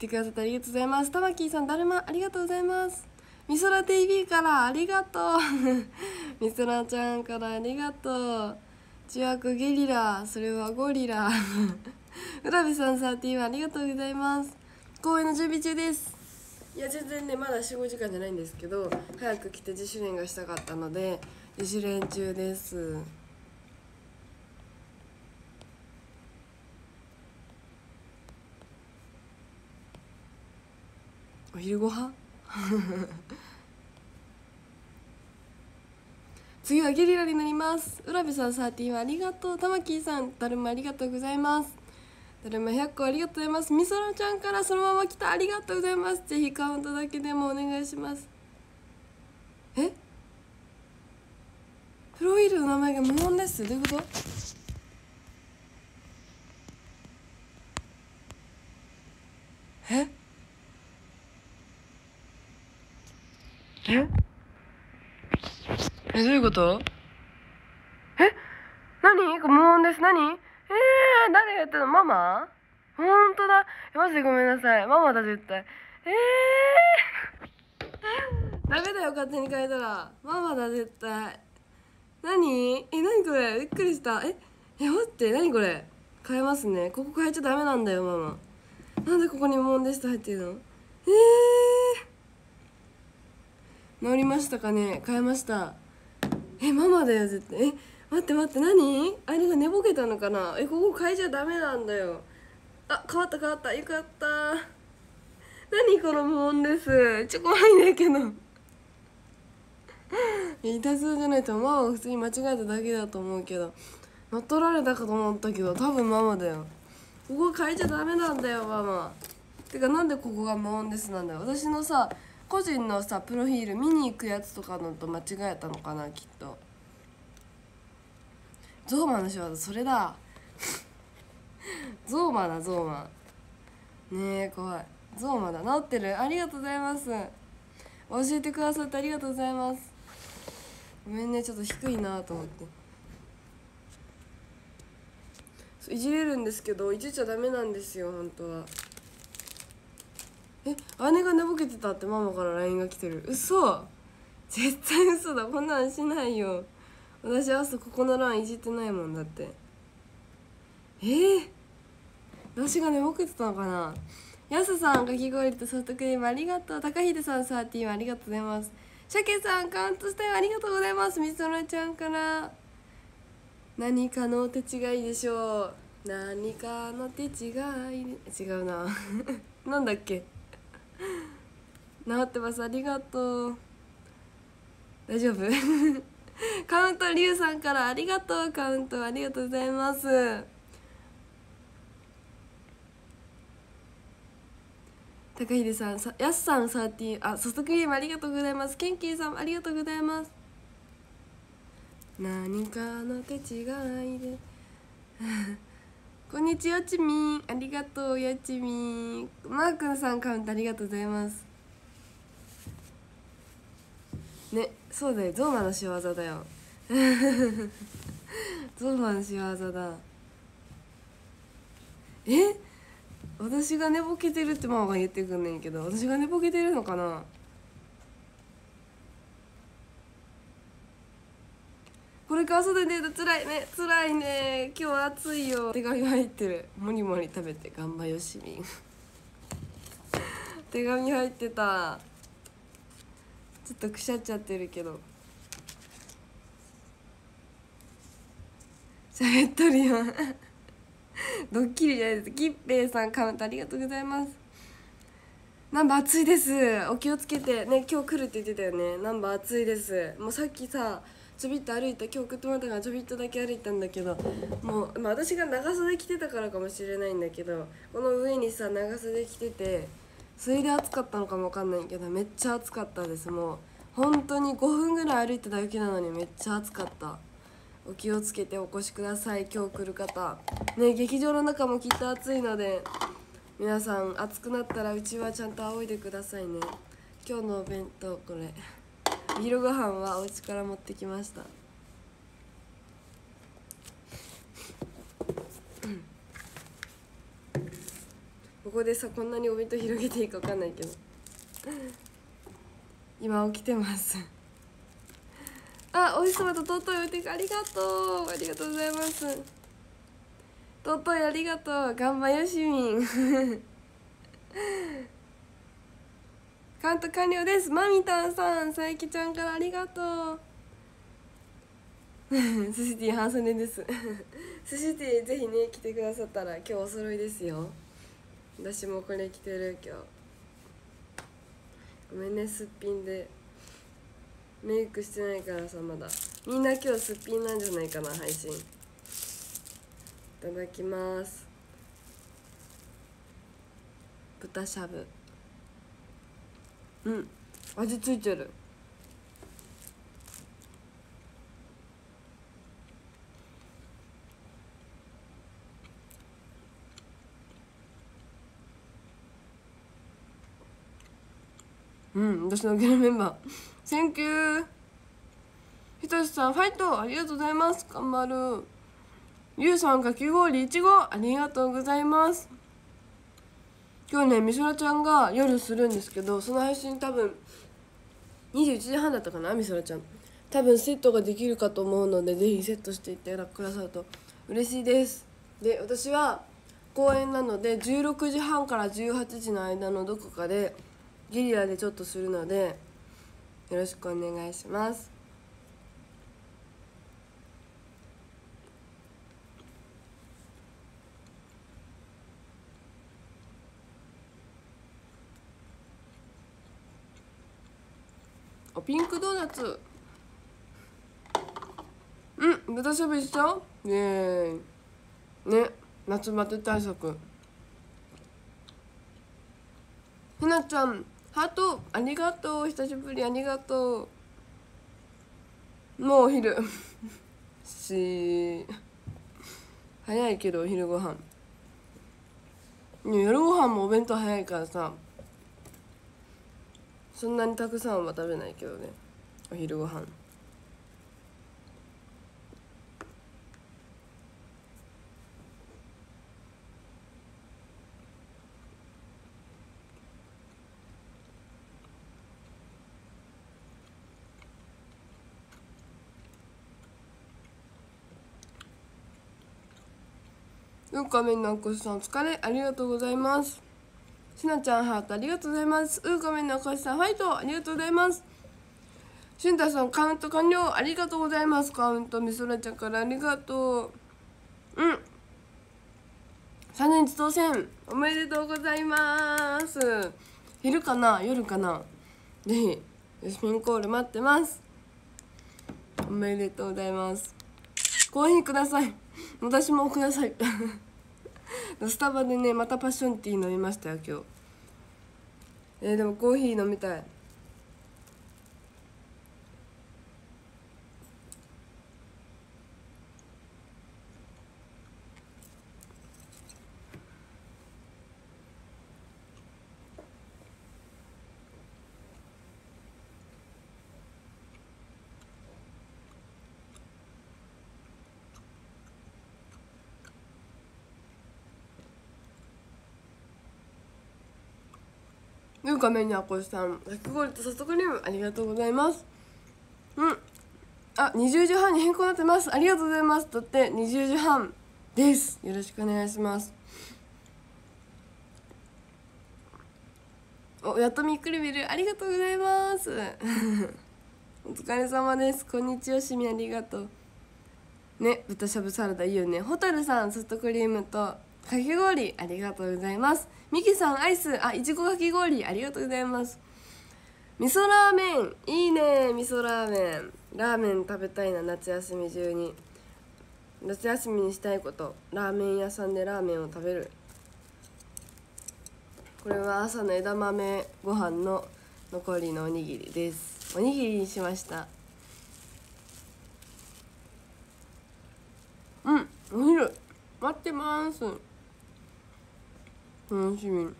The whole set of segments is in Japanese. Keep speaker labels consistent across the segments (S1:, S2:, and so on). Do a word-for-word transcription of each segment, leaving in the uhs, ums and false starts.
S1: てくださってありがとうございます。たまきーさん、だるまありがとうございます。みそら ティーブイ からありがとうみそらちゃんからありがとう。中悪ゲリラ、それはゴリラ浦部さんさんじゅういちありがとうございます。公演の準備中です。いや全然ねまだよん、ごじかんじゃないんですけど、早く来て自主練がしたかったので自主練中です。お昼ご飯次はゲリラになります。浦部さんさんじゅういちありがとう。たまきーさん、だるまありがとうございます。だるまひゃっこありがとうございます。みそらちゃんからそのまま来た、ありがとうございます。ぜひカウントだけでもお願いします。えプロフィールの名前が無音です。どういうこと？えええどういうこと？え何これ無音です。何？えー、誰がやったの？ママ？ほんとだ。マジでごめんなさい。ママだ絶対。えーダメだよ勝手に変えたら。ママだ絶対。何？え何これびっくりした。ええ待って何これ。変えますね。ここ変えちゃダメなんだよママ。なんでここに無音ですって入ってるの？えー治りましたかね。変えました。えママだよ絶対。え待って待って何？あれが寝ぼけたのかな。えここ変えちゃダメなんだよ。あ変わった変わった。よかった。何この無音です。ちょ怖いんだけどいたずらじゃないとママが普通に間違えただけだと思うけど、乗っ取られたかと思ったけど多分ママだよ。ここ変えちゃダメなんだよママ。てかなんでここが無音ですなんだよ。私のさ個人のさプロフィール見に行くやつとかのと間違えたのかなきっと。ゾーマの仕業それだゾーマだゾーマねえ怖い。ゾーマだ。治ってる。ありがとうございます。教えてくださってありがとうございます。ごめんねちょっと低いなと思って。いじれるんですけどいじっちゃダメなんですよ本当は。え姉が寝ぼけてたってママから ライン が来てる。嘘絶対嘘だ。こんなんしないよ。私朝ここの欄いじってないもんだって。えー、私が寝ぼけてたのかな。やすさんかき氷とソフトクリームありがとう。高秀さんサーティーンありがとうございます。シャケさんカウントしたよありがとうございます。みそらちゃんから何かの手違いでしょう。何かの手違い違うななんだっけ。治ってます。ありがとう。大丈夫カウントリュウさんからありがとう。カウントありがとうございます。高秀さんさやすさんサーティーあソフトクリームありがとうございます。ケンキーさんありがとうございます。何かの手違いでこんにちはちみんありがとう。やちみんマー君さんカウントありがとうございますね。そうだよゾーマの仕業だよゾーマの仕業だ。え私が寝ぼけてるってママが言ってくんねんけど私が寝ぼけてるのかな。これから外で寝るとつらいねつらいね。今日暑いよ。手紙入ってる。もりもり食べて頑張よしみん手紙入ってた。ちょっとくしゃっちゃってるけど喋っとるよドッキリじゃないです。キッペイさんカウントありがとうございます。ナンバー暑いです。お気をつけてね。今日来るって言ってたよね。ナンバー暑いです。もうさっきさちょびっと歩いた。今日送ってもらったからちょびっとだけ歩いたんだけどもう、まあ、私が長袖着てたからかもしれないんだけどこの上にさ長袖着ててそれで暑かったのかもわかんないけどめっちゃ暑かったです。もう本当にごふんぐらい歩いただけなのにめっちゃ暑かった。お気をつけてお越しください。今日来る方ね。劇場の中もきっと暑いので皆さん暑くなったらうちはちゃんと仰いでくださいね。今日のお弁当これお昼ご飯はお家から持ってきました。 ここでさこんなにお弁当広げていいか分かんないけど今起きてますあ、お日様と尊いお手ありがとうありがとうございます。尊いありがとう。頑張よしみんカウント完了です。マミタンさん、さゆきちゃんからありがとう寿司ティー半袖です寿司ティーぜひね来てくださったら今日お揃いですよ。私もこれ着てる今日。ごめんねすっぴんでメイクしてないからさ。まだみんな今日すっぴんなんじゃないかな。配信いただきます。豚しゃぶ、うん味ついてる。うん私のゲームメンバーセンキュー。ひとしさんファイトありがとうございます。頑張る。ゆうさんかき氷いちごありがとうございます。今日ねみそらちゃんが夜するんですけど、その配信多分にじゅういちじはんだったかな。みそらちゃん多分セットができるかと思うので、ぜひセットしていってくださると嬉しいです。で私は公演なのでじゅうろくじはんからじゅうはちじの間のどこかでゲリラでちょっとするのでよろしくお願いします。あピンクドーナツ、うん豚しゃぶ一緒イエーイね。夏バテ対策。ひなちゃんハートありがとう。久しぶりありがとう。もうお昼し早いけどお昼ご飯、夜ご飯もお弁当早いからさそんなにたくさんは食べないけどね。お昼ご飯うんかめんなおこしさんお疲れありがとうございます。しなちゃんハートありがとうございます。うんかめんなおこしさんファイトありがとうございます。しゅんたさんカウント完了ありがとうございます。カウントみそらちゃんからありがとう。うんさんねんち当選おめでとうございます。昼かな夜かな。ぜひよしみんコール待ってます。おめでとうございます。コーヒーください。私もくださいスタバでねまたパッションティー飲みましたよ今日。えー、でもコーヒー飲みたい。いうかめにあこしさんかき氷とソフトクリームありがとうございます。うんあにじゅうじはんに変更になってます。ありがとうございます。だってにじゅうじはんです。よろしくお願いします。おやっとみっくり見るありがとうございますお疲れ様です。こんにちはしみありがとうね。豚しゃぶサラダいいよね。ホタルさんソフトクリームとかき氷ありがとうございます。ミキさんアイスあいちごかき氷ありがとうございます。味噌ラーメンいいね。味噌ラーメンラーメン食べたいな。夏休み中に夏休みにしたいことラーメン屋さんでラーメンを食べる。これは朝の枝豆ご飯の残りのおにぎりです。おにぎりにしました。うんお昼待ってます。楽しみ。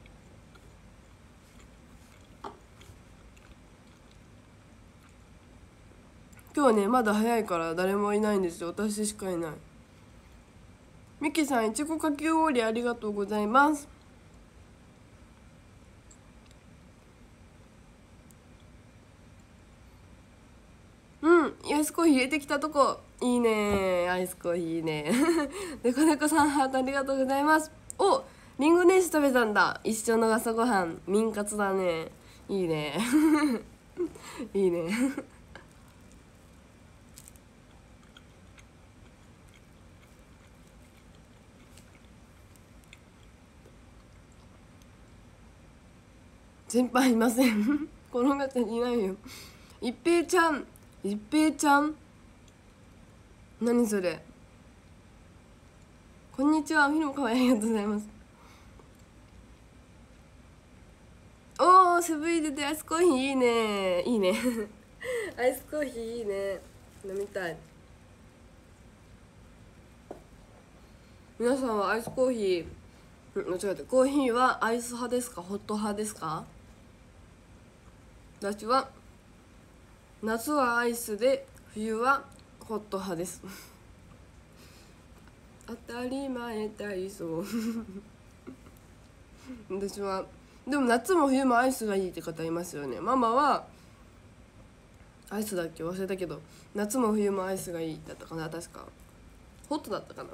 S1: 今日はねまだ早いから誰もいないんですよ。私しかいない。ミキさんいちごかき氷ありがとうございます。 アイスコーヒー入れてきたとこいいね。アイスコーヒーいいね。でこねこさんハートありがとうございます。お、リンゴネシ食べたんだ。一緒の朝ごはん民活だね。いいね。いいね。先輩いません。この方にいないよ。一平ちゃん、一平ちゃん、何それ。こんにちは、フィルムかわいい、ありがとうございます。おー、セブン入れでアイスコーヒーいいね。いいね。アイスコーヒーいいね。飲みたい。皆さんはアイスコーヒー、間違えた、コーヒーはアイス派ですか、ホット派ですか？私は夏はアイスで冬はホット派です。当たり前体操。私はでも夏も冬もアイスがいいって方いますよね。ママはアイスだっけ忘れたけど、夏も冬もアイスがいいだったかな、確かホットだったかな。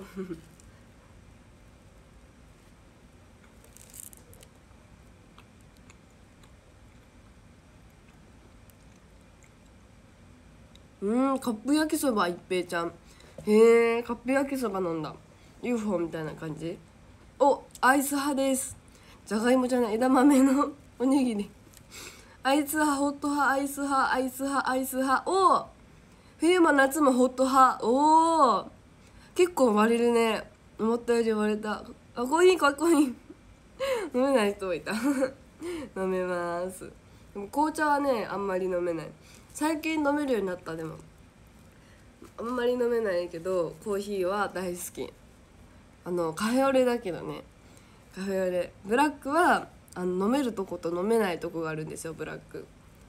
S1: うん、カップ焼きそば一平ちゃん。へえ、カップ焼きそばなんだ。 ユーフォー みたいな感じ。お、アイス派です。じゃがいもじゃない、枝豆のおにぎり。アイス派、ホット派、アイス派、アイス派、アイス派。おお、冬も夏もホット派。おお、結構割れるね。思ったより割れた。あ、コーヒーかっこいい。飲めない人もいた。飲めます。でも紅茶はね、あんまり飲めない。最近飲めるようになった。でもあんまり飲めないけどコーヒーは大好き。あのカフェオレだけどね。カフェオレブラックはあの飲めるとこと飲めないとこがあるんですよ、ブラック。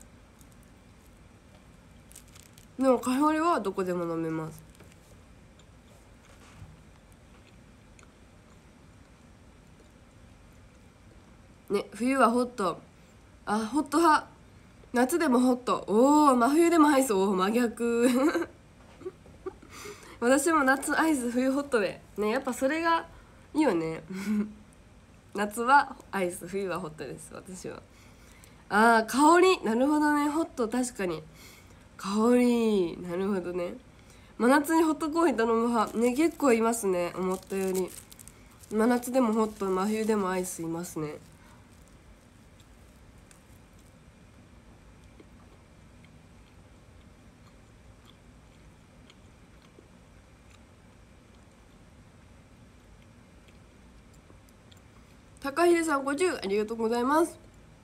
S1: でもカフェオレはどこでも飲めます。ね、冬はホット。あ、ホット派。夏でもホット。おお、真冬でもアイス。おお、真逆。私も夏アイス、冬ホットでね、やっぱそれがいいよね。夏はアイス、冬はホットです、私は。あー、香り、なるほどね。ホット、確かに香り、なるほどね。真夏にホットコーヒー頼む派ね、結構いますね、思ったより。真夏でもホット、真冬でもアイスいますね。高秀さんごじゅうありがとうございます。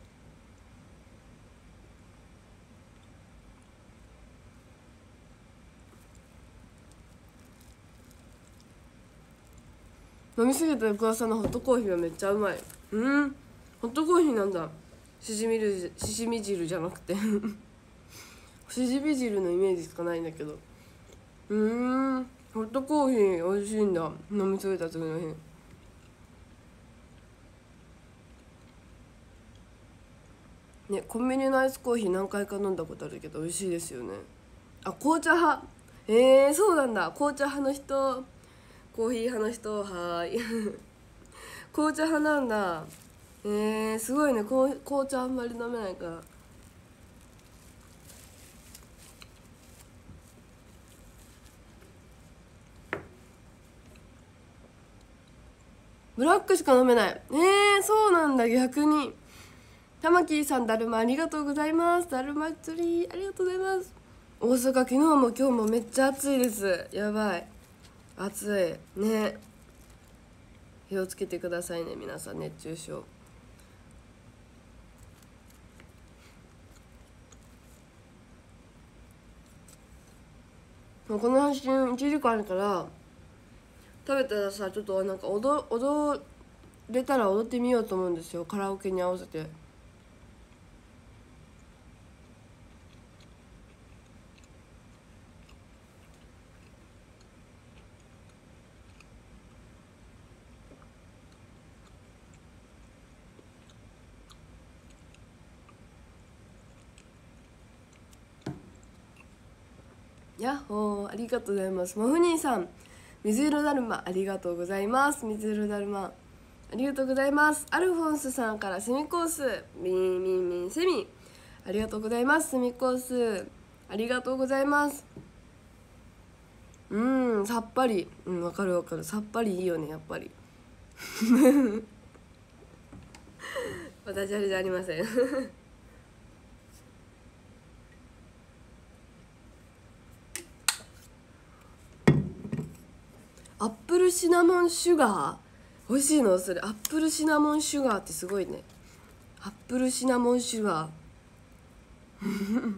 S1: 飲みすぎた翌朝のホットコーヒーはめっちゃうまい。うん、ホットコーヒーなんだ。しじみるしじみ汁じゃなくて。しじみ汁のイメージしかないんだけど。うーん、ホットコーヒー美味しいんだ。飲みすぎた次の日。ね、コンビニのアイスコーヒー何回か飲んだことあるけど美味しいですよね。あ、紅茶派。えー、そうなんだ。紅茶派の人、コーヒー派の人、はーい。紅茶派なんだ。えー、すごいね。こう紅茶あんまり飲めないから。ブラックしか飲めない。えー、そうなんだ。逆に玉木さん、だるまありがとうございます。だるま釣りありがとうございます。大阪昨日も今日もめっちゃ暑いです。やばい、暑いね。気をつけてくださいね皆さん、熱中症。もうこの配信いちじかんあるから、食べたらさ、ちょっとなんか踊踊れたら踊ってみようと思うんですよ、カラオケに合わせて。 やっほー、ありがとうございます。もふにーさん、水色だるまありがとうございます。水色だるまありがとうございます。アルフォンスさんからセミコースミンミンミンセミありがとうございます。セミコースありがとうございます。うーん、さっぱり、うん、わかるわかる、さっぱりいいよね、やっぱり私あれじゃありませんアップルシナモンシュガー美味しいのそれ。アップルシナモンシュガーってすごいね。アップルシナモンシュガー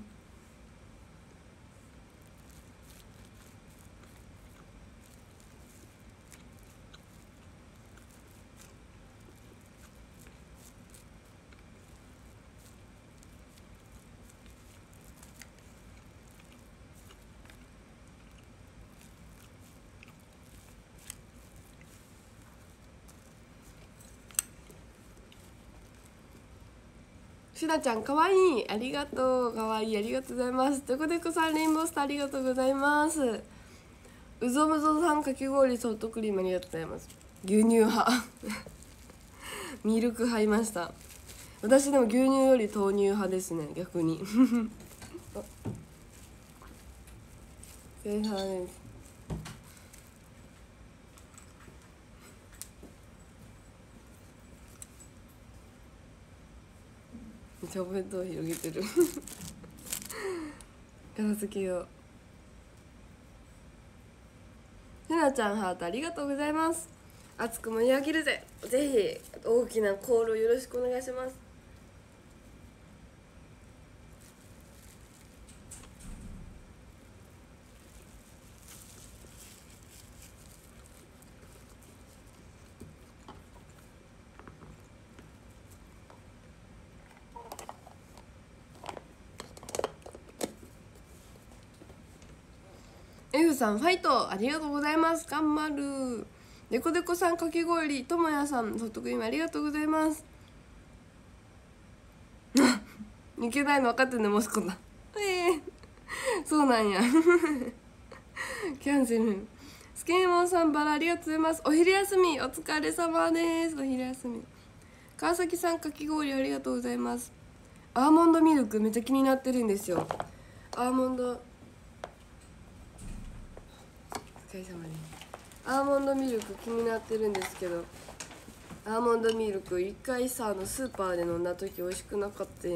S1: しなちゃんかわいい、ありがとう、かわいい、ありがとうございます。デコデコさんレインボースターありがとうございます。うぞむぞさんかき氷ソフトクリームありがとうございます。牛乳派ミルク派いました。私でも牛乳より豆乳派ですね、逆に正派です。めっちゃお弁当広げてる片付けよう。ひなちゃんハートありがとうございます。熱く盛り上げるぜ。ぜひ大きなコールをよろしくお願いします。F さんファイトありがとうございます。頑張る。デコデコさんかき氷ともやさんソフトクリームありがとうございますいけないの分かってんね、モスコだええー、そうなんやキャンセル。スケーモンさんバラありがとうございます。お昼休みお疲れ様です。お昼休み。川崎さんかき氷ありがとうございます。アーモンドミルクめっちゃ気になってるんですよ。アーモンドお疲れ様です。アーモンドミルク気になってるんですけど、アーモンドミルク一回さ、あのスーパーで飲んだ時美味しくなかった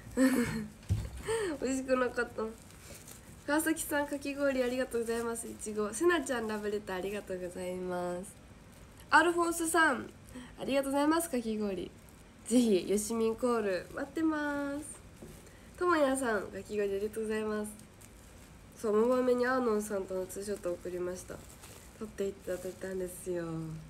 S1: 美味しくなかった。川崎さんかき氷ありがとうございます。いちごせなちゃんラブレターありがとうございます。アルフォンスさんありがとうございます。かき氷ぜひよしみんコール待ってます。ともやさんかき氷ありがとうございます。そう、もまめにアーノンさんとのツーショットを送りました。撮っていただいたんですよ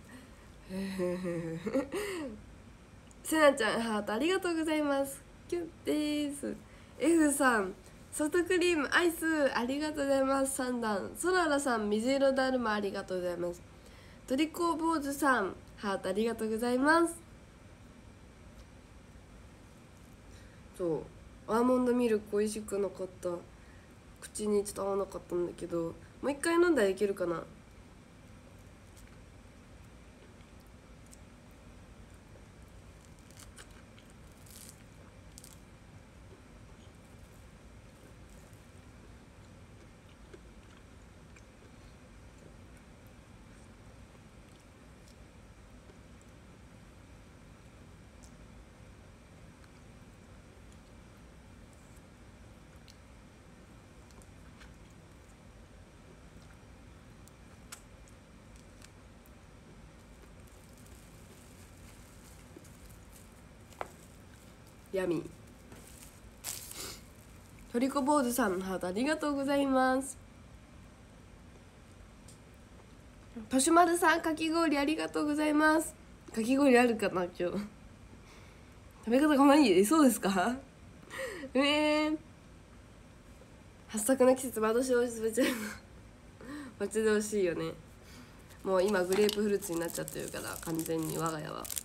S1: せなちゃんハートありがとうございます。キュンです。 F さんソフトクリームアイスありがとうございます。さんだんソララさん水色だるまありがとうございます。トリコ坊主さんハートありがとうございます。そうアーモンドミルク美味しくなかった。口にちょっと合わなかったんだけど、もう一回飲んだらいけるかな。闇トリコ坊主さんハートありがとうございます。としまるさんかき氷ありがとうございます。かき氷あるかな今日食べ方がないえそうですかえー、八作の季節窓しおしべちゃう待ち遠しいよね。もう今グレープフルーツになっちゃってるから完全に我が家は。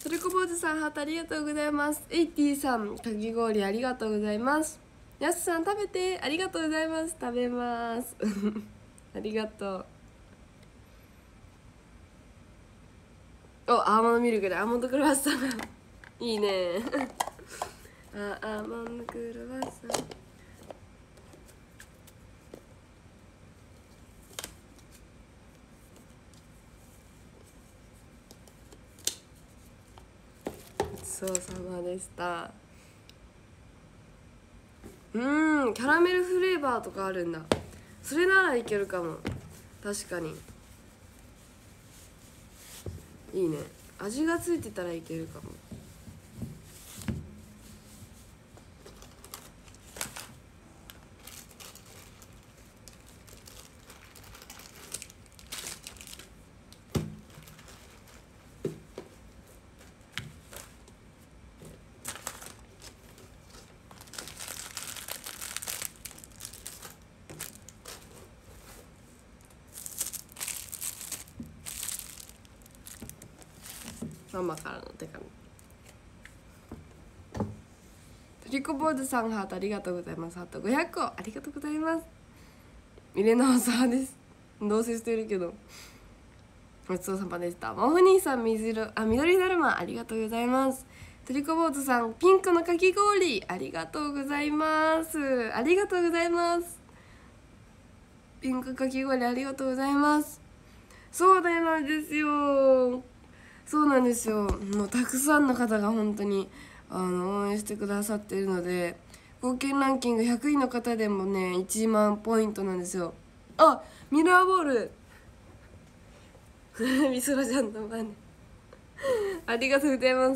S1: トルコ坊主さんハートありがとうございます。エイティさんかき氷ありがとうございます。やすさん食べてありがとうございます。食べますありがとう。お、アーモンドミルクでアーモンドクロワッサンいいねあ、アーモンドクロワッサンごちそうさまでした。うーん、キャラメルフレーバーとかあるんだ。それならいけるかも。確かにいいね。味がついてたらいけるかも。ママからの手紙。トリコボードさんハートありがとうございます。ハートごひゃくこありがとうございます。ミレナオサーです。同棲してるけどごちそうさまでした。マホニーさん水色あ緑だるまありがとうございます。トリコボードさんピンクのかき氷ありがとうございます。ありがとうございます。ピンクかき氷ありがとうございます。そうだよなんですよ。そうなんですよ。もうたくさんの方が本当にあの応援してくださっているので、合計ランキングひゃくいの方でもねいちまんポイントなんですよ。あ、ミラーボールみそらちゃんのマネありがとうございます。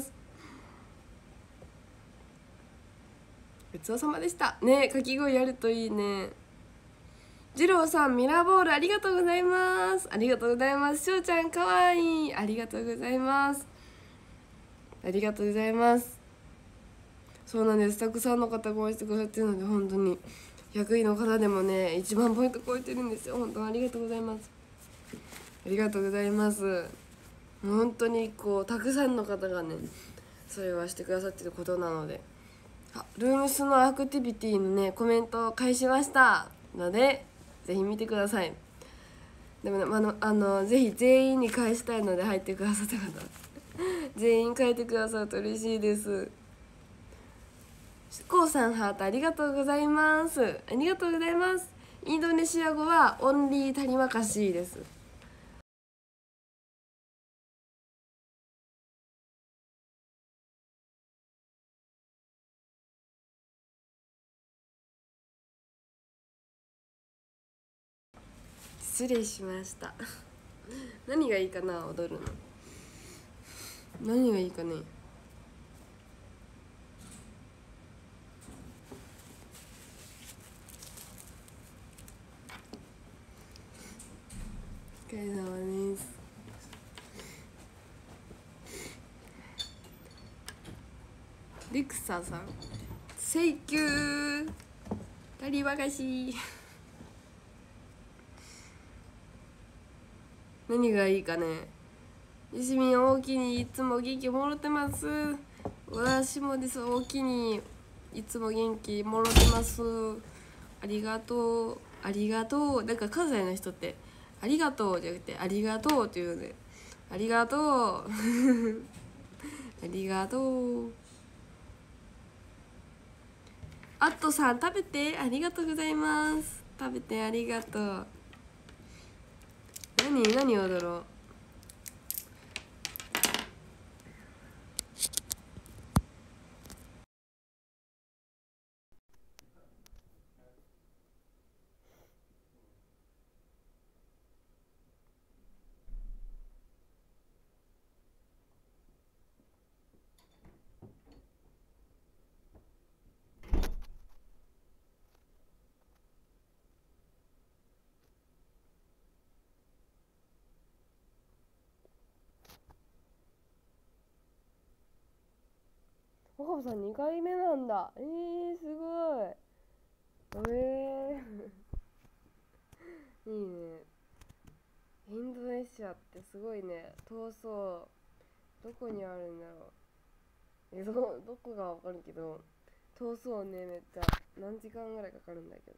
S1: ごちそうさまでしたね。かき氷やるといいね。次郎さんミラーボールありがとうございます。ありがとうございます。しょうちゃんかわいいありがとうございます。ありがとうございます。そうなんです。たくさんの方が応援してくださってるので本当にひゃくいの方でもねいちまんポイント超えてるんですよ。本当にありがとうございます。ありがとうございます。本当にこうたくさんの方がねそれはしてくださってることなので、あルームスのアクティビティのねコメントを返しましたのでぜひ見てください。でもね、あの、あのぜひ全員に返したいので入ってくださった方全員書いてくださると嬉しいです。こうさんハートありがとうございます。ありがとうございます。インドネシア語はオンリータリマカシーです。失礼しました何がいいかな踊るの。何がいいかね。お疲れ様です。リクサさんセイキュータリバカシ何がいいかね。よしみん大きにいつも元気もろてます。私もです。大きにいつも元気もろてます。ありがとうありがとう。だから関西の人ってありがとうじゃなくてありがとうっていうのでありがとうありがとう。アットさん食べてありがとうございます。食べてありがとう。何何踊ろう。岡部さんにかいめなんだ。えー、すごい。えー、いいね。インドネシアってすごいね。闘争どこにあるんだろう。えどどこがわかるけど、通そうね。めっちゃ何時間ぐらいかかるんだけど。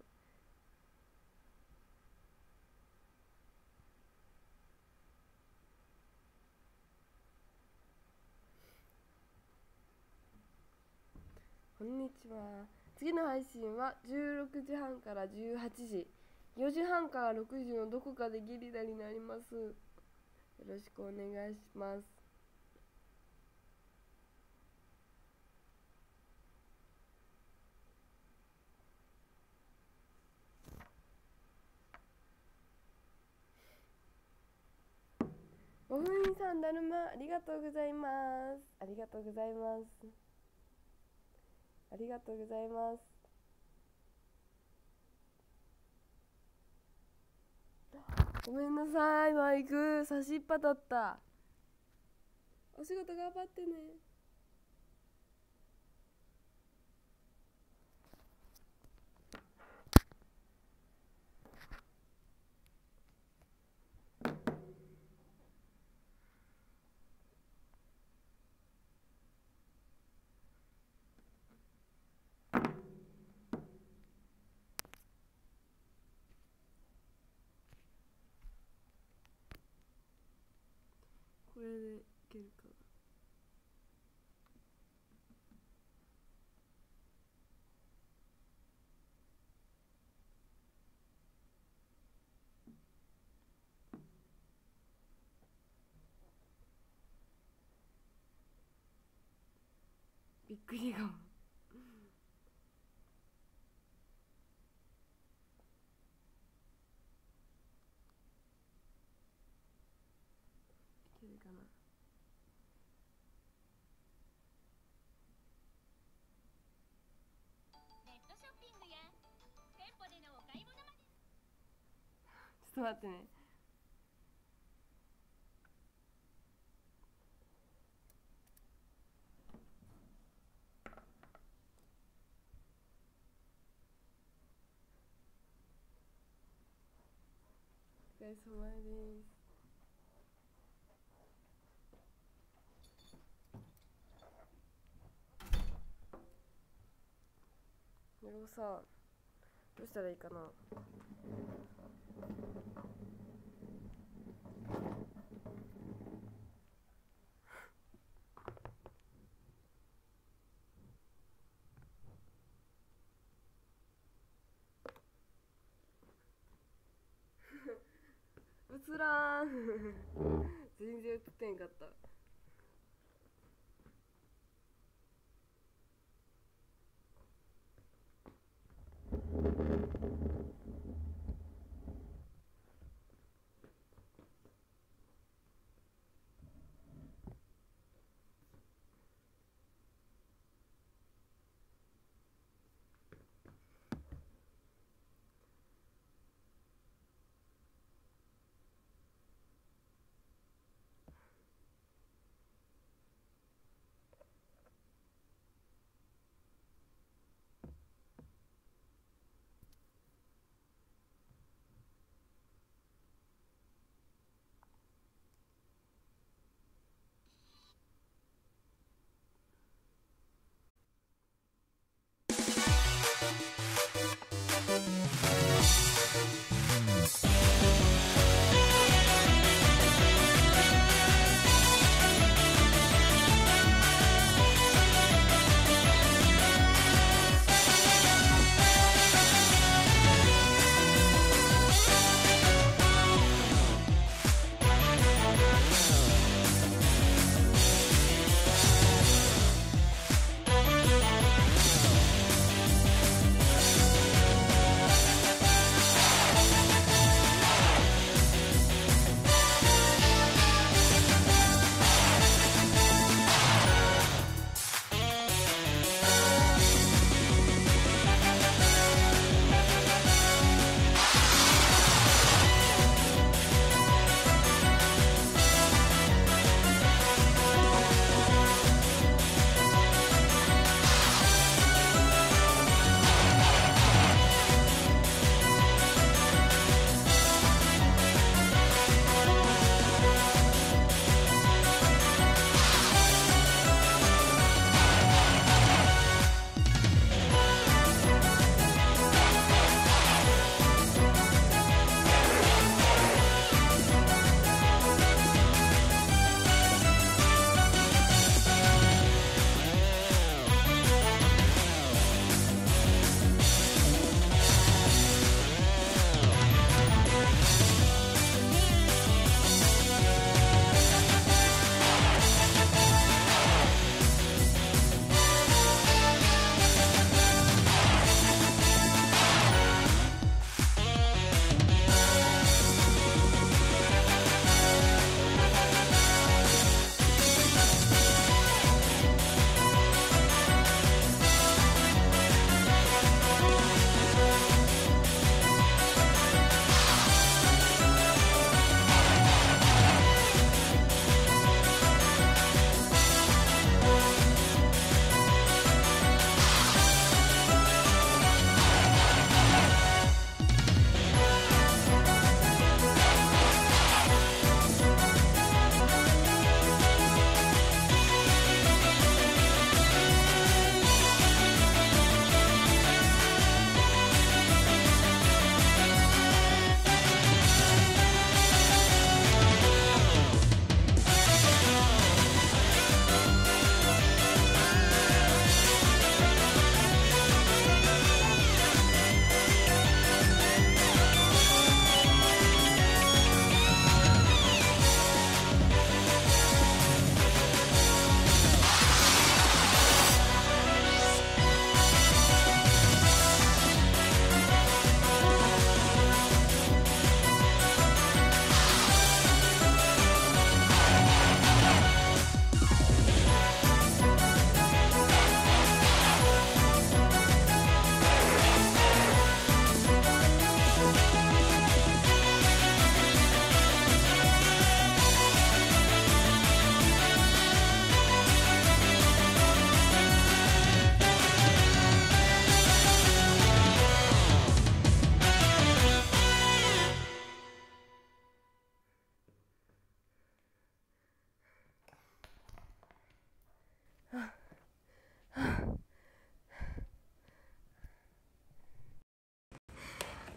S1: こんにちは。次の配信はじゅうろくじはんからじゅうはちじ、よじはんからろくじのどこかでゲリラになります。よろしくお願いします。おふみさん、だるまありがとうございます。ありがとうございます。ありがとうございます。ごめんなさい、マイク差しっぱだった。お仕事頑張ってね。これでいけるかな。びっくり顔。いけるかな。
S2: ネットショッピングや店舗でのお買い物まで。
S1: ちょっと待ってね。お疲れ様です。でもさ、どうしたらいいかな。映らん全然映ってんかった。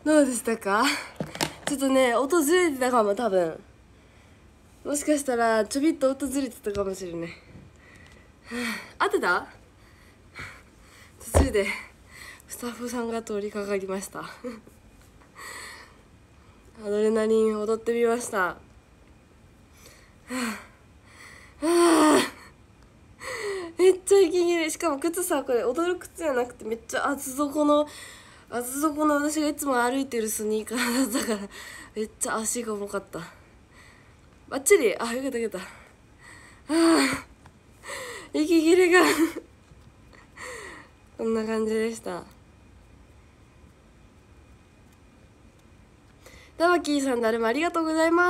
S1: どうでしたか？ちょっとね音ずれてたかも。多分もしかしたらちょびっと音ずれてたかもしれない。合ってた？途中でスタッフさんが通りかかりました。アドレナリン踊ってみました。はあはあ、めっちゃ息切れ。しかも靴さ、これ踊る靴じゃなくてめっちゃ厚底の厚底の私がいつも歩いてるスニーカーだったからめっちゃ足が重かった。バッチリ。あ、よかったよかった。はあ、息切れがこんな感じでした。ダマキーさん、誰もありがとうございます。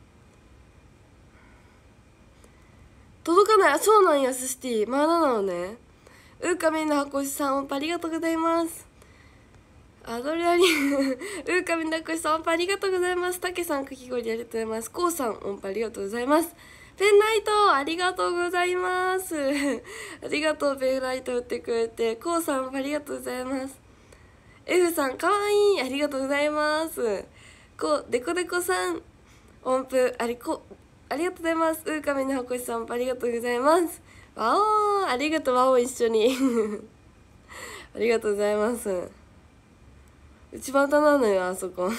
S1: 届かない。あ、そうなんや。スシティまだなのね。ウーカミンの箱石さん、ありがとうございます。アドレナリンウーカミンの箱石さん、ありがとうございます。たけさん、かき氷ありがとうございます。こうさん、音波ありがとうございます。ペンライトありがとうございます。ありがとう、ペンライト打ってくれて。こうさん、ありがとうございます。F さん、かわいい。ありがとうございます。こう、デコデコさん、音符、ありこ、ありがとうございます。うーかみの箱石さん、ありがとうございます。わおー、ありがとう、わお、一緒に。ありがとうございます。内股なのよ、あそこ。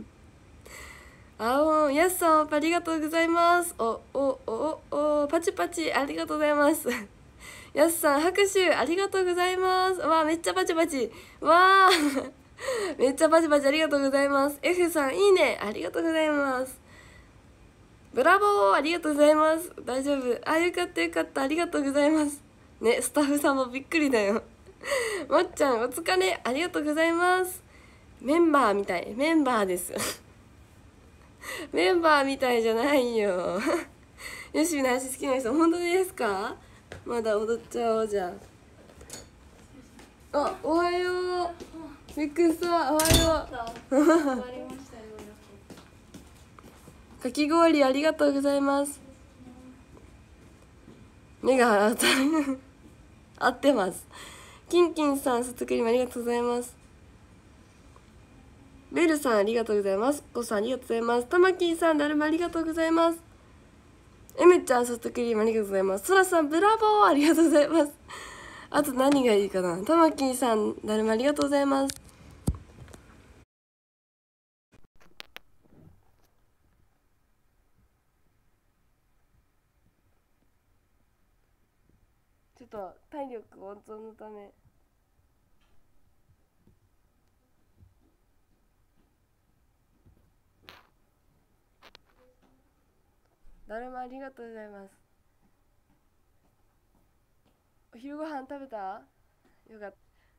S1: あお、やすさん、ありがとうございます。お、お、お、お、パチパチ、ありがとうございます。やすさん、拍手、ありがとうございます。わあ、めっちゃパチパチ。わあ。めっちゃパチパチ、ありがとうございます。F さん、いいね、ありがとうございます。ブラボー、ありがとうございます。大丈夫。あ、よかったよかった、ありがとうございます。ね、スタッフさんもびっくりだよ。まっちゃん、お疲れ、ありがとうございます。メンバーみたい、メンバーです。メンバーみたいじゃないよ。よしみの話好きな人、本当ですか？まだ踊っちゃおう、じゃあ。あ、おはよう。びっくりした、おはよう。かき氷ありがとうございます。目が当たる。合ってます。キンキンさん、ソフトクリームありがとうございます。ベルさん、ありがとうございます。コさん、ありがとうございます。タマキンさん、だるまありがとうございます。エメちゃん、ソフトクリームありがとうございます。ソラさん、ブラボー、ありがとうございます。あと何がいいかな。タマキンさん、だるまありがとうございます。ちょっと体力温存のため。だるまありがとうございます。お昼ご飯食べた？よかった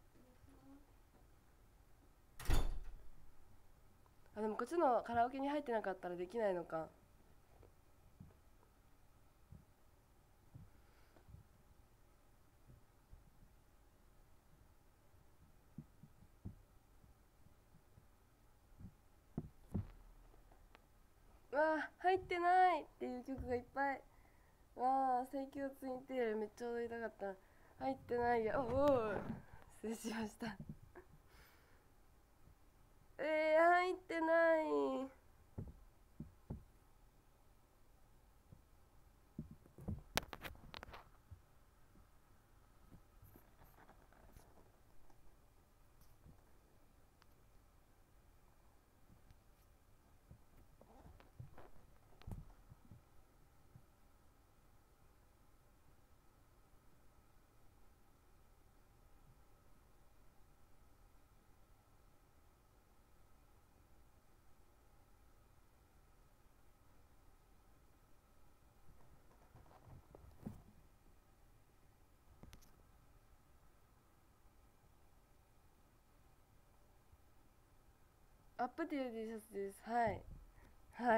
S1: 。あ、でもこっちのカラオケに入ってなかったらできないのか。わあ、入ってないっていう曲がいっぱい。わあ、請求ツインテールめっちゃ踊りたかった。入ってないや。おお、失礼しました。えー、入ってない。アップっていう T シャツです。はい。はい。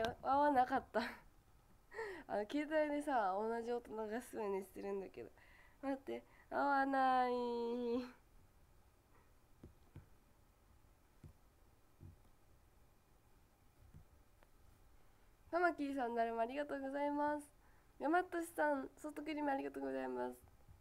S1: よ、合わなかったあの携帯でさ同じ音流すようにしてるんだけど、待って、合わない。ママキーさん、誰もありがとうございます。山としさん、ソフトクリームありがとうございます。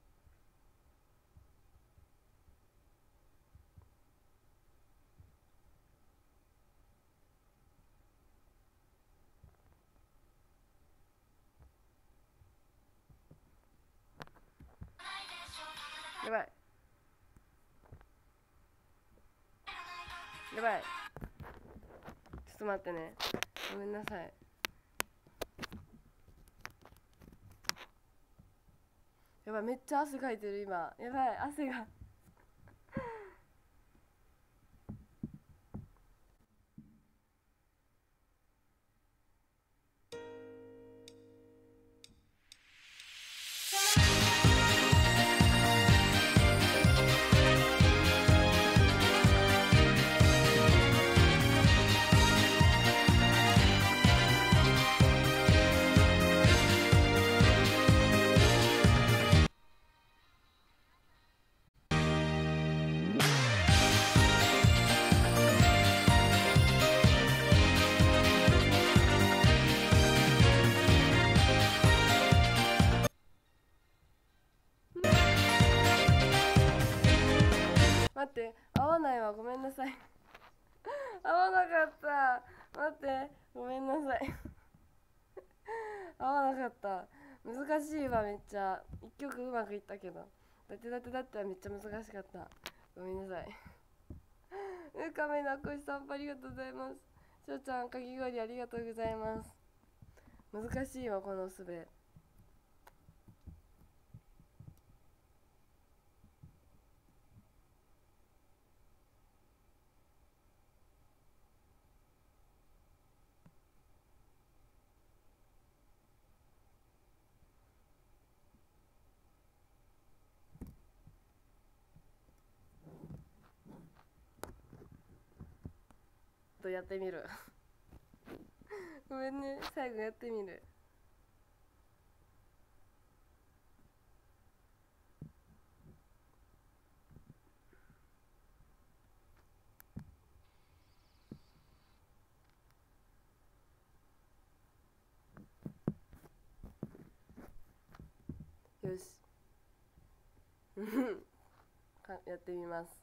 S1: やばいやばい、ちょっと待ってね、ごめんなさい。やばい、めっちゃ汗かいてる今。やばい、汗が待って、合わないわ、ごめんなさい合わなかった、待って、ごめんなさい合わなかった。難しいわ、めっちゃ。一曲うまくいったけど、だってだってだってはめっちゃ難しかった。ごめんなさいうかめなこしさん、ありがとうございます。しょうちゃん、かき氷ありがとうございます。難しいわ、このすべ。とやってみるごめんね、最後やってみる。よしかやってみます。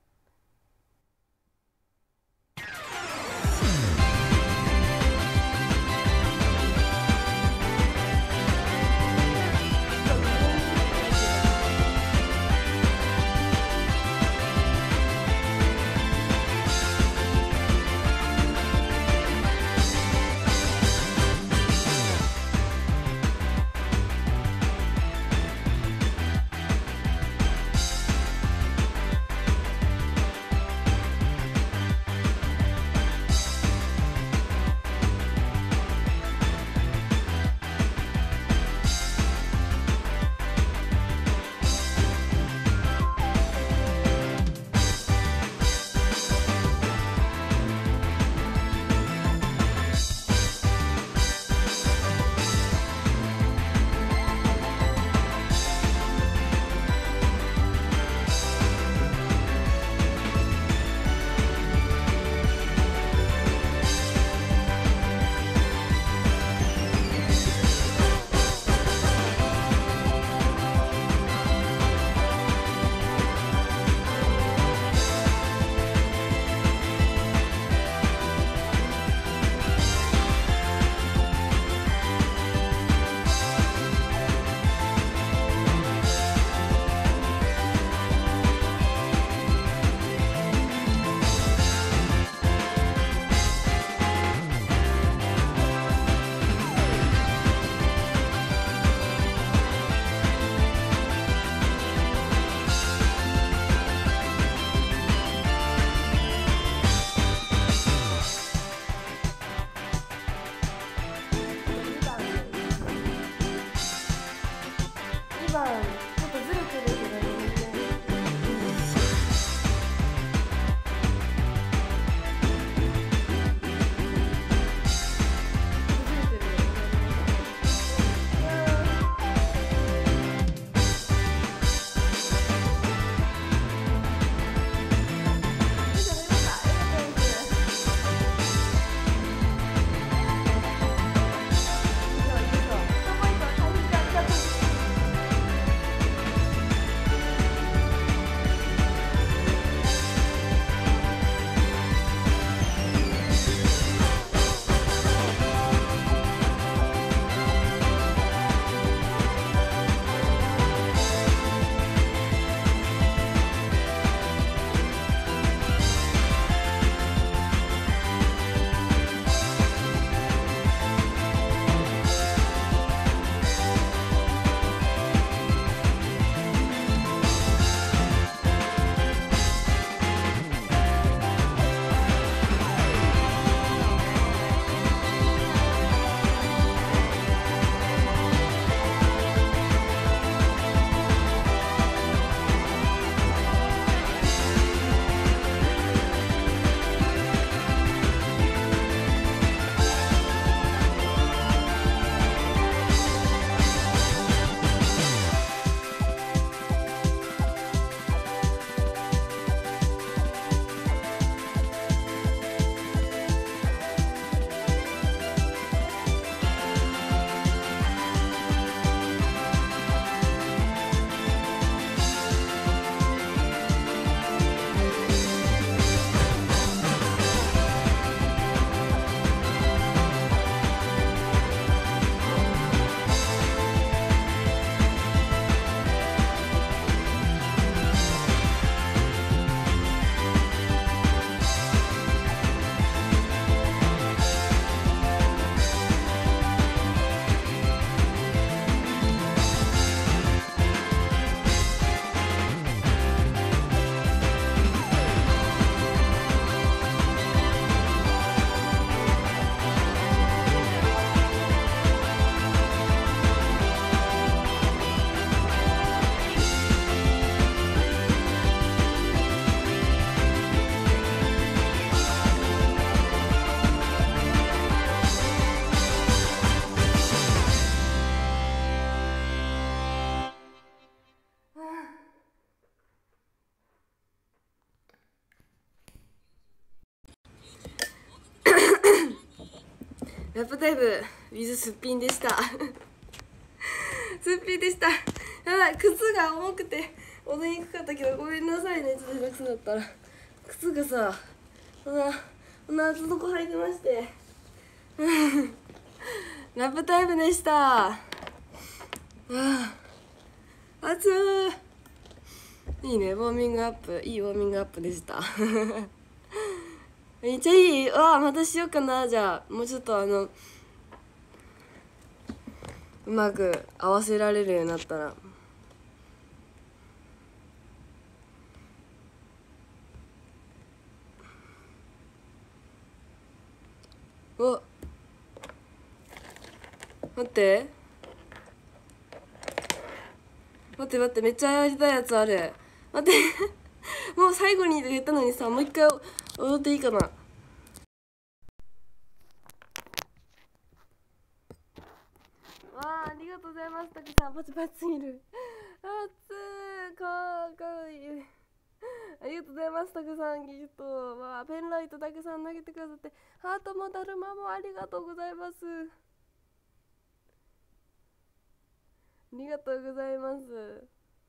S1: ラップタイム with すっぴんでしたすっぴんでした。やばい、靴が重くて踊りにくかったけどごめんなさいね。ちょっと下手くそだったら靴がさ、こんなこんな厚底履いてましてラップタイムでした。ああ暑い。いいね、ウォーミングアップ、いいウォーミングアップでしためっちゃいいわ。またしようかな。じゃあもうちょっとあのうまく合わせられるようになったら。お、待って待って待って、めっちゃやりたいやつある。待ってもう最後に言ったのにさ、もう一回踊っていいかな。わあ、ありがとうございます。たくさんパチパチすぎる。熱い、かわいい。ありがとうございます。たくさんギフト。わあ、ペンライトたくさん投げてくださって、ハートもだるまもありがとうございます。ありがとうございます。ちょ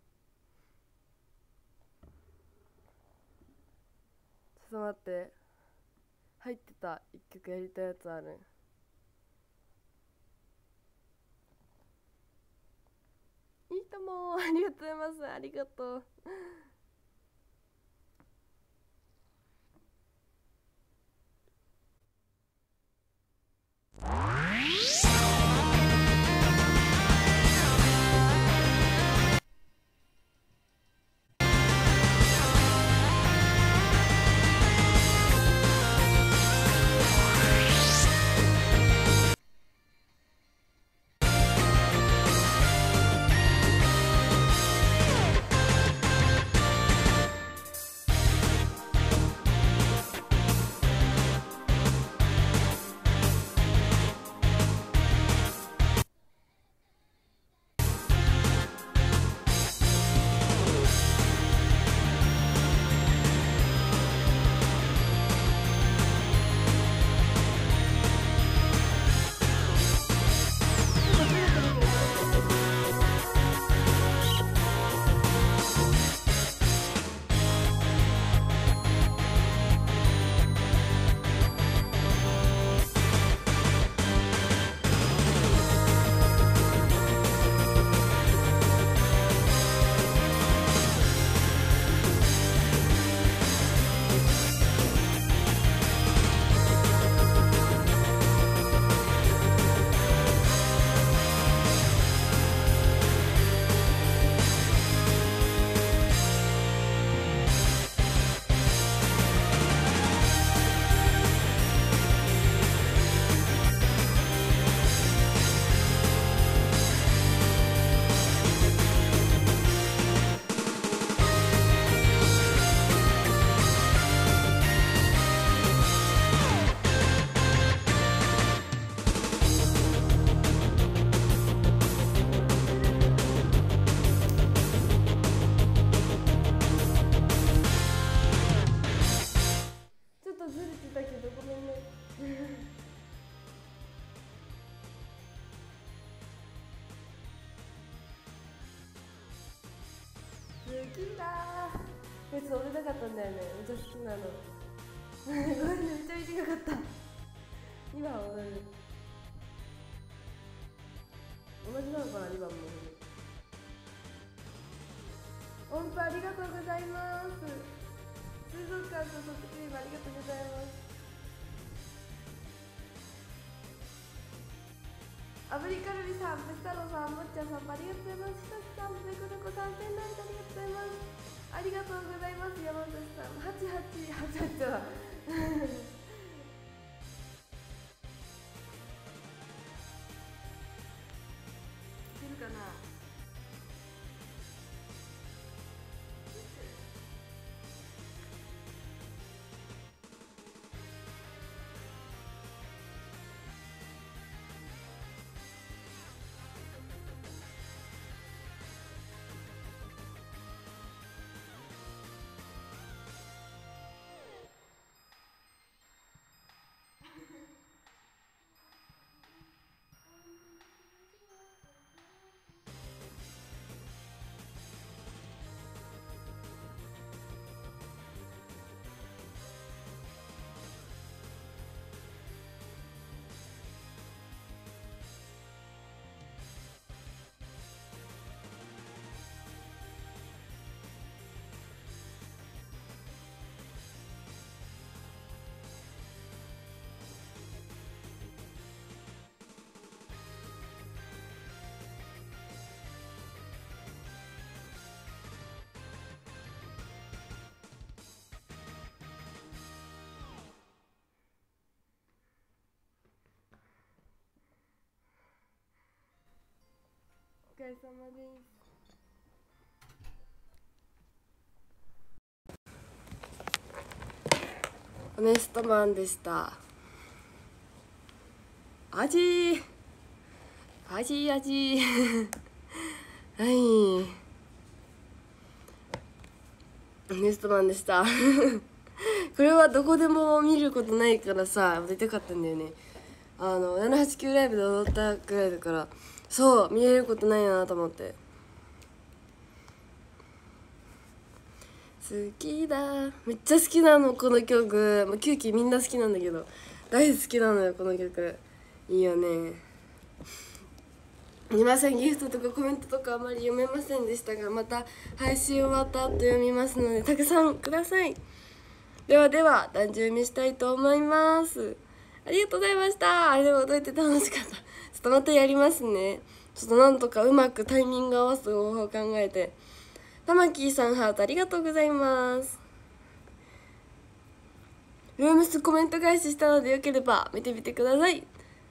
S1: っと待って、入ってた一曲やりたいやつある。いいとも、ありがとうございます。ありがとう。ちょっとずれてたけどごめんね好きだー。こいつ踊りたかったんだよね。めっちゃ好きなのごめんね、めっちゃ短かったにばん踊る。同じなのかな、にばんも。音符ありがとうございます。水族館とソフトクリームありがとうございます。アブリカルビさん、プス太郎さん、もっちゃんさん、ありがとうございます。ひとしさん、ペコペコさん、ペンライトありがとうございます。ありがとうございます。山崎さん、はちはち、はちはちは。いけるかな。 れ様です。オネストマンでした。味味味はい、オネストマンでしたこれはどこでも見ることないからさ、出たかったんだよね。あのななはちきゅうライブで踊ったくらいだから、そう見れることないなと思って。好きだ、めっちゃ好きなのこの曲。まあ、キューキーみんな好きなんだけど大好きなのよこの曲。いいよね。皆さんギフトとかコメントとかあまり読めませんでしたが、また配信終わった後読みますのでたくさんください。ではでは男女読みしたいと思います。ありがとうございました。あれでもどうやって楽しかった。ちょっとまたやりますね。ちょっとなんとかうまくタイミング合わす方法を考えて。たまきーさんハートありがとうございます。ルームスコメント返ししたのでよければ見てみてください。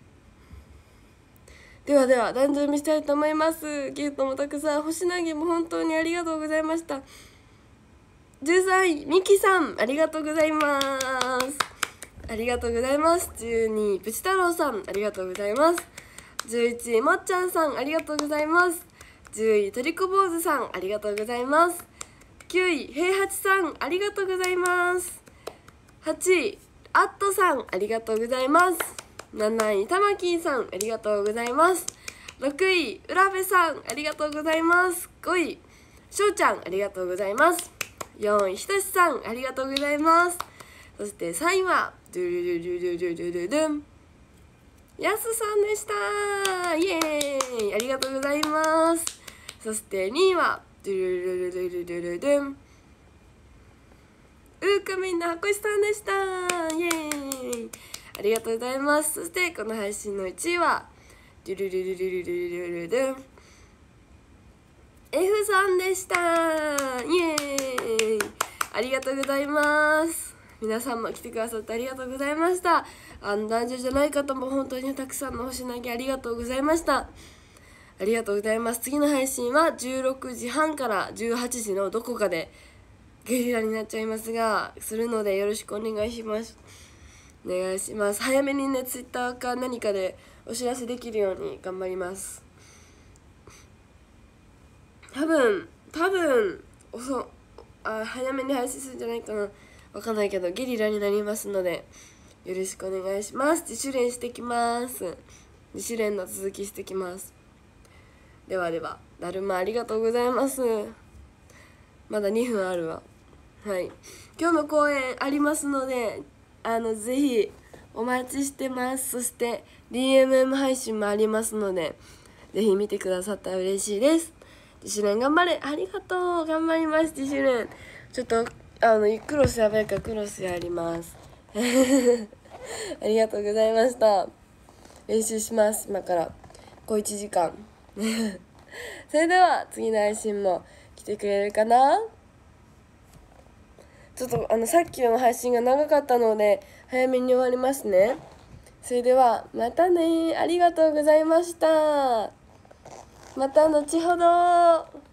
S1: ではでは男女読みしたいと思います。ギフトもたくさん、星投げも本当にありがとうございました。じゅうさんいみきさんありがとうございます。ありがとうございます。じゅうにいプチ太郎さんありがとうございます。じゅういちいもっちゃんさんありがとうございます。じゅういトリコ坊主さんありがとうございます。きゅうい平八さんありがとうございます。はちいアットさんありがとうございます。なないたまきんさんありがとうございます。ろくい浦部さんありがとうございます。ごいしょうちゃんありがとうございます。よんいひとしさんありがとうございます。そしてさんいはドゥルルルルルルルルンやすさんでした。イエーイありがとうございます。そしてにいはドゥルルルルルルルルンうーかみんなはこしさんでした。イエーイありがとうございます。そしてこの配信のいちいはドゥルルルルルルルルルン F さんでした。イエーイありがとうございます。皆さんも来てくださってありがとうございました。あの男女じゃない方も本当にたくさんの星投げありがとうございました。ありがとうございます。次の配信はじゅうろくじはんからじゅうはちじのどこかでゲリラになっちゃいますがするのでよろしくお願いします。お願いします。早めにねツイッターか何かでお知らせできるように頑張ります。多分多分遅あ早めに配信するんじゃないかな、わかんないけどゲリラになりますのでよろしくお願いします。自主練してきます。自主練の続きしてきます。ではではだるまありがとうございます。まだにふんあるわ。はい、今日の公演ありますのであのぜひお待ちしてます。そして ディーエムエム 配信もありますのでぜひ見てくださったら嬉しいです。自主練頑張れ。ありがとう。頑張ります。自主練ちょっとあのクロスやばいからクロスやりますありがとうございました。練習します。今から小いちじかんそれでは次の配信も来てくれるかな。ちょっとあのさっきの配信が長かったので早めに終わりますね。それではまたね。ありがとうございました。また後ほど。